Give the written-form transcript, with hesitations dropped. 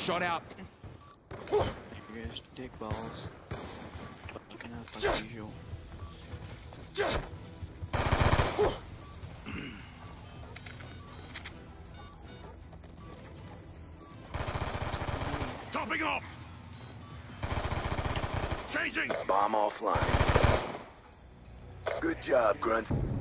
Shot out. You guys dick balls. Fucking up like usual. Topping off! Changing! Bomb offline. Good job, Grunt.